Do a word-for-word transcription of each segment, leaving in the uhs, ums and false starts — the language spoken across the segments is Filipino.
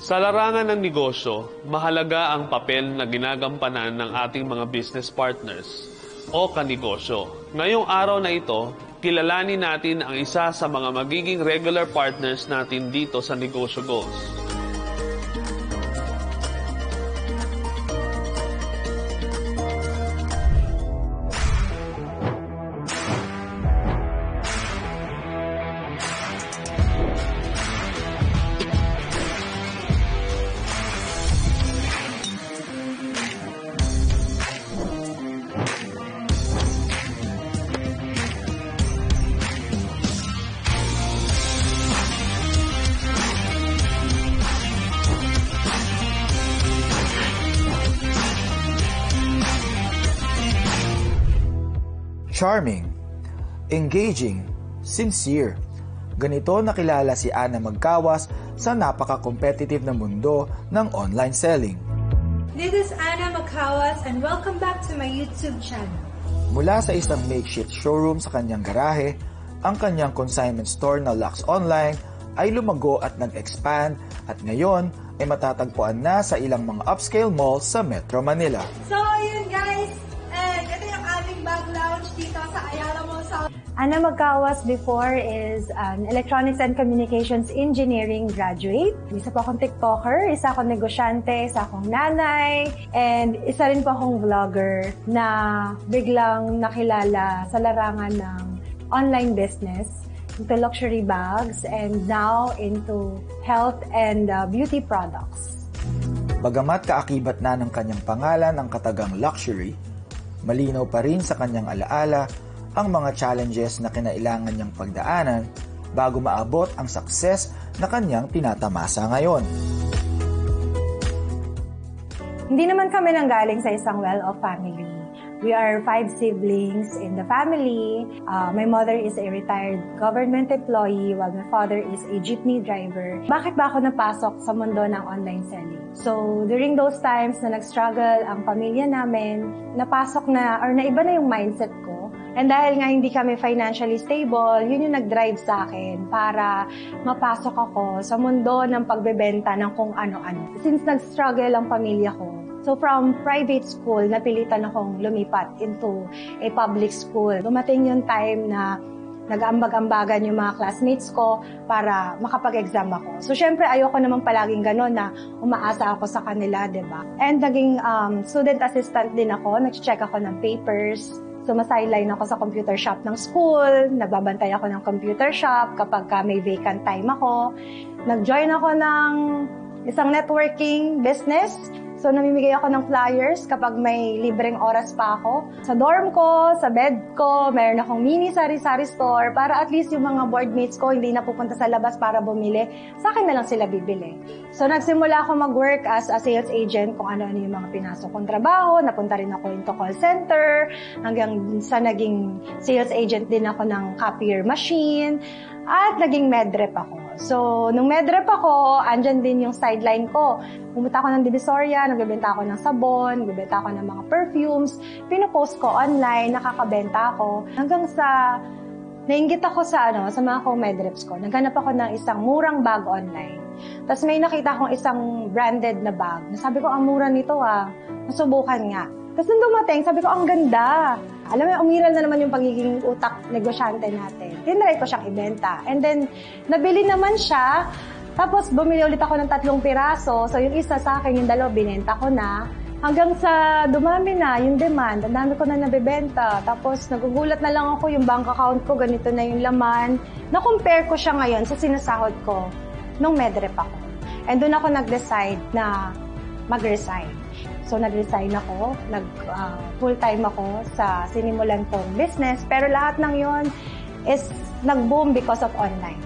Sa larangan ng negosyo, mahalaga ang papel na ginagampanan ng ating mga business partners o kanegosyo. Ngayong araw na ito, kilalanin natin ang isa sa mga magiging regular partners natin dito sa Negosyo Goals. Charming, engaging, sincere. Ganito nakilala si Ana Magkawas sa napaka-competitive na mundo ng online selling. This is Ana Magkawas and welcome back to my YouTube channel. Mula sa isang makeshift showroom sa kanyang garahe, ang kanyang consignment store na Lux Online ay lumago at nag-expand at ngayon ay matatagpuan na sa ilang mga upscale malls sa Metro Manila. So ayun guys, and ito yung aming bag lounge dito sa Ayala Mall South. Ana Magkawas before is an Electronics and Communications Engineering graduate. Isa po akong TikToker, isa akong negosyante, isa akong nanay, and isa rin po akong vlogger na biglang nakilala sa larangan ng online business, into luxury bags, and now into health and uh, beauty products. Bagamat kaakibat na ng kanyang pangalan ang katagang luxury, malinaw pa rin sa kanyang alaala ang mga challenges na kinailangan niyang pagdaanan bago maabot ang success na kanyang tinatamasa ngayon. Hindi naman kami nanggaling sa isang well-off family. We are five siblings in the family. Uh, my mother is a retired government employee while my father is a jeepney driver. Bakit ba ako napasok sa mundo ng online selling? So, during those times na nag-struggle ang pamilya namin, napasok na, or naiba na yung mindset ko. And dahil nga hindi kami financially stable, yun yung nag-drive sa akin para mapasok ako sa mundo ng pagbebenta ng kung ano-ano. Since nag-struggle ang pamilya ko, so from private school, napilitan akong lumipat into a public school. Dumating yung time na nag-ambag-ambagan yung mga classmates ko para makapag-exam ako. So syempre ayoko naman palaging gano'n na umaasa ako sa kanila, diba? And naging um, student assistant din ako, nag-check ako ng papers. Sumasideline ako sa computer shop ng school, nagbabantay ako ng computer shop kapag ka may vacant time ako. Nag-join ako ng isang networking business. So, namimigay ako ng flyers kapag may libreng oras pa ako. Sa dorm ko, sa bed ko, mayroon akong mini sari-sari store para at least yung mga boardmates ko hindi na pupunta sa labas para bumili. Sa akin na lang sila bibili. So, nagsimula ako mag-work as a sales agent kung ano-ano yung mga pinasok kong trabaho. Napunta rin ako into call center hanggang sa naging sales agent din ako ng copier machine at naging medrep ako. So, nung medrep ako, andyan din yung sideline ko. Pumunta ako ng Divisoria, nagbebenta ako ng sabon, nagbebenta ako ng mga perfumes, pinopost ko online, nakakabenta ako. Hanggang sa, nainggit ako sa, ano, sa mga co-medreps ko. Naghanap ako ng isang murang bag online. Tapos may nakita akong isang branded na bag. Sabi ko, ang mura nito ah, masubukan nga. Tapos nung dumating, sabi ko, ang ganda. Alam mo, umiral na naman yung pagiging utak negosyante natin. Tinry ko siyang ibenta. And then, nabili naman siya. Tapos, bumili ulit ako ng tatlong piraso. So, yung isa sa akin, yung dalawa, binenta ko na. Hanggang sa dumami na yung demand. Ang dami ko na nabibenta. Tapos, nagugulat na lang ako yung bank account ko. Ganito na yung laman. Na-compare ko siya ngayon sa sinasahod ko nung medrep ako. And doon ako nag-decide na mag-resign. So, nag-resign ako, nag, uh, full-time ako sa sinimulan kong business. Pero lahat ng yon is nag-boom because of online.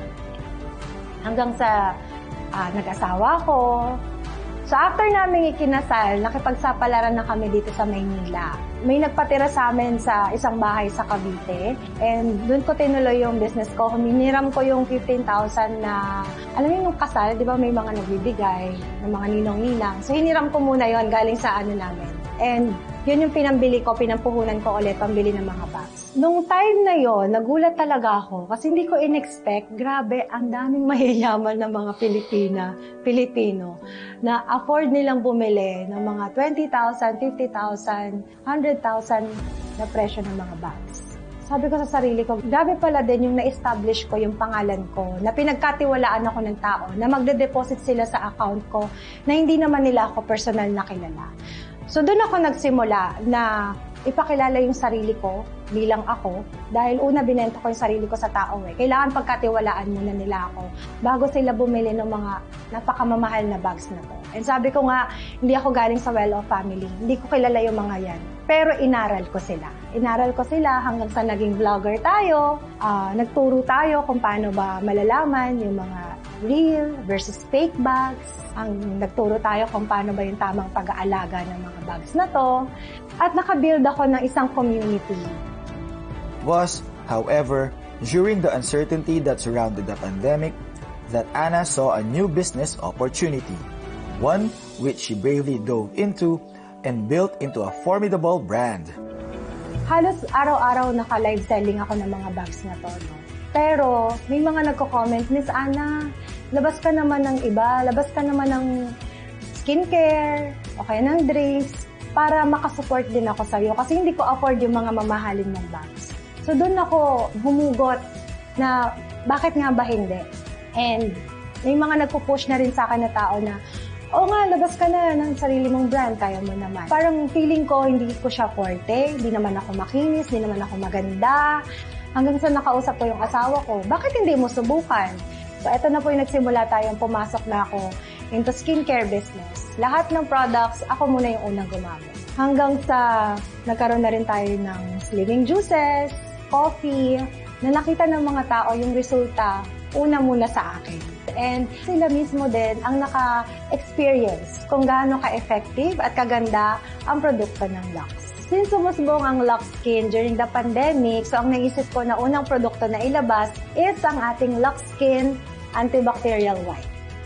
Hanggang sa uh, nag-asawa ko. So, after namin ikinasal, nakipagsapalaran na kami dito sa Maynila. May nagpatira sa amin sa isang bahay sa Cavite. And doon ko tinuloy yung business ko. Hiniram ko yung fifteen thousand na, alam mo yung kasal, di ba may mga nagbibigay ng mga ninong-ninang. So, hiniram ko muna yon galing sa ano namin. And Yun yung pinambili ko, pinampuhunan ko ulit pambili ng mga bags. Nung time na yon, nagulat talaga ako kasi hindi ko in-expect, grabe, ang daming mayayaman ng mga Pilipina, Pilipino na afford nilang bumili ng mga twenty thousand, fifty thousand, one hundred thousand na presyo ng mga bags. Sabi ko sa sarili ko, grabe pala din yung na-establish ko yung pangalan ko, na pinagkatiwalaan ako ng tao, na magde-deposit sila sa account ko, na hindi naman nila ako personal na kilala. So doon ako nagsimula na ipakilala yung sarili ko bilang ako, dahil una binenta ko yung sarili ko sa tao eh. Kailangan pagkatiwalaan muna nila ako bago sila bumili ng mga napakamamahal na bags na to. And sabi ko nga, hindi ako galing sa well-off family. Hindi ko kilala yung mga yan. Pero inaral ko sila. Inaral ko sila hanggang sa naging vlogger tayo. Uh, nagturo tayo kung paano ba malalaman yung mga real versus fake bags. Ang nagturo tayo kung paano ba yung tamang pag-aalaga ng mga bags na to. At nakabuild ako ng isang community. Was, however, during the uncertainty that surrounded the pandemic, that Ana saw a new business opportunity, one which she bravely dove into and built into a formidable brand. Halos araw-araw naka-live selling ako ng mga bags na to. No? Pero may mga nagko-comment, Miss Ana, labas ka naman ng iba, labas ka naman ng skincare, o kaya ng drinks, para makasupport din ako sa'yo kasi hindi ko afford yung mga mamahalin ng bags. So doon ako humugot na bakit nga ba hindi? And may mga nagpo-push na rin sa akin na tao na, oo nga, labas ka na ng sarili mong brand, kaya mo naman. Parang feeling ko, hindi ko siya forte, hindi naman ako makinis, hindi naman ako maganda. Hanggang sa nakausap ko yung asawa ko, bakit hindi mo subukan? So eto na po yung nagsimula tayong pumasok na ako into skincare business. Lahat ng products, ako muna yung unang gumamit. Hanggang sa nagkaroon na rin tayo ng slimming juices, coffee, na nakita ng mga tao yung resulta una muna sa akin. And sila mismo din ang naka-experience kung gaano ka-effective at kaganda ang produkto ng Lux. Since sumusbong ang Lux Skin during the pandemic, so ang naisip ko na unang produkto na ilabas is ang ating Lux Skin Antibacterial Wipe.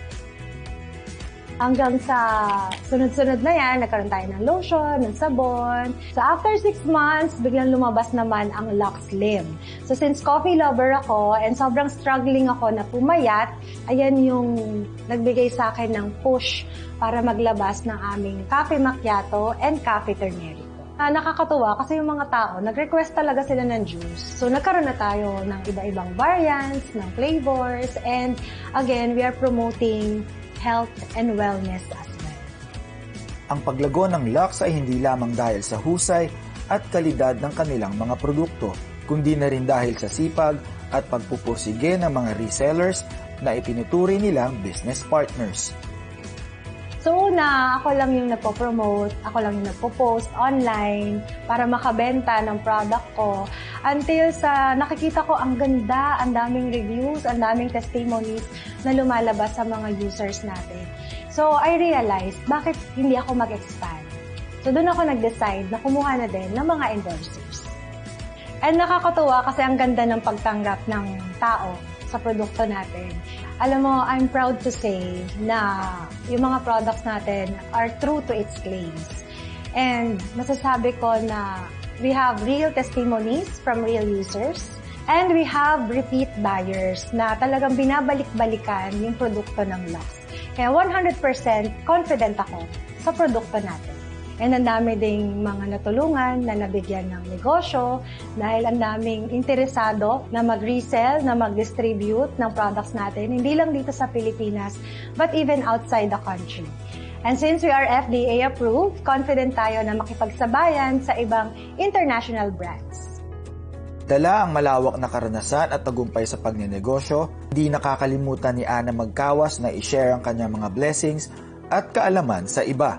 Hanggang sa sunod-sunod na yan, nagkaroon tayo ng lotion, ng sabon. So after six months, biglang lumabas naman ang Lux Slim. So since coffee lover ako and sobrang struggling ako na pumayat, ayan yung nagbigay sa akin ng push para maglabas ng aming Cafe Macchiato and Cafe Ternero. Uh, nakakatuwa kasi yung mga tao, nag-request talaga sila ng juice. So nagkaroon na tayo ng iba-ibang variants, ng flavors, and again, we are promoting health and wellness as well. Ang paglago ng Lux ay hindi lamang dahil sa husay at kalidad ng kanilang mga produkto, kundi na rin dahil sa sipag at pagpupursige ng mga resellers na itinuturi nilang business partners. So una, ako lang yung nagpo-promote, ako lang yung nagpo-post online para makabenta ng product ko. Until sa nakikita ko ang ganda, ang daming reviews, ang daming testimonies na lumalabas sa mga users natin. So I realized, bakit hindi ako mag-expand? So doon ako nag-decide na kumuha na din ng mga endorsers. And nakakatuwa kasi ang ganda ng pagtanggap ng tao sa produkto natin. Alam mo, I'm proud to say na yung mga products natin are true to its claims. And masasabi ko na we have real testimonies from real users and we have repeat buyers na talagang binabalik-balikan yung produkto ng Lux. Kaya one hundred percent confident ako sa produkto natin. And ang dami ding mga natulungan na nabigyan ng negosyo dahil ang daming interesado na mag-resell, na mag-distribute ng products natin, hindi lang dito sa Pilipinas, but even outside the country. And since we are F D A approved, confident tayo na makipagsabayan sa ibang international brands. Dala ang malawak na karanasan at tagumpay sa pagnenegosyo, hindi nakakalimutan ni Ana Magkawas na i-share ang kanyang mga blessings at kaalaman sa iba.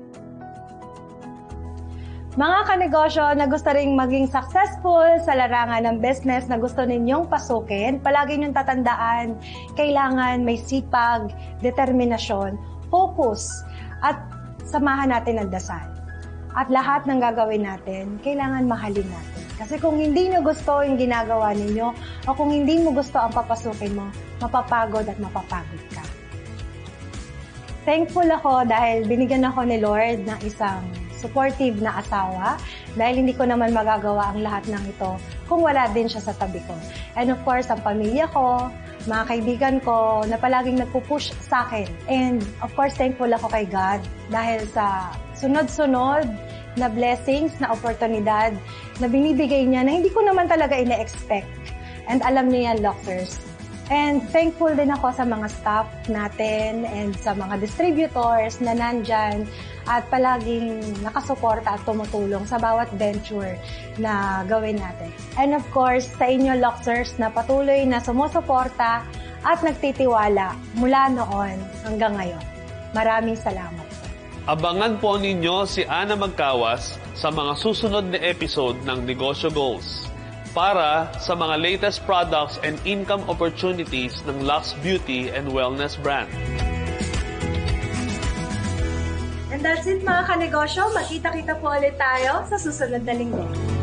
Mga kanegosyo na gusto ring maging successful sa larangan ng business na gusto ninyong pasukin, palagi niyong tatandaan, kailangan may sipag, determinasyon, focus, at samahan natin ang dasal. At lahat ng gagawin natin, kailangan mahalin natin. Kasi kung hindi niyo gusto yung ginagawa ninyo, o kung hindi mo gusto ang papasukin mo, mapapagod at mapapagod ka. Thankful ako dahil binigyan ako ni Lord ng isang supportive na asawa dahil hindi ko naman magagawa ang lahat ng ito kung wala din siya sa tabi ko. And of course, ang pamilya ko, mga kaibigan ko na palaging nagpupush sa akin. And of course, thankful ako kay God dahil sa sunod-sunod na blessings, na oportunidad na binibigay niya na hindi ko naman talaga ina-expect. And alam niya yan, Luxers. And thankful din ako sa mga staff natin and sa mga distributors na nandyan at palaging nakasuporta at tumutulong sa bawat venture na gawin natin. And of course, sa inyo, Luxers, na patuloy na sumusuporta at nagtitiwala mula noon hanggang ngayon. Maraming salamat. Abangan po ninyo si Ana Magkawas sa mga susunod na episode ng Negosyo Goals para sa mga latest products and income opportunities ng Lux Beauty and Wellness brand. And that's it mga kanegosyo. Magkita-kita po ulit tayo sa susunod na linggo.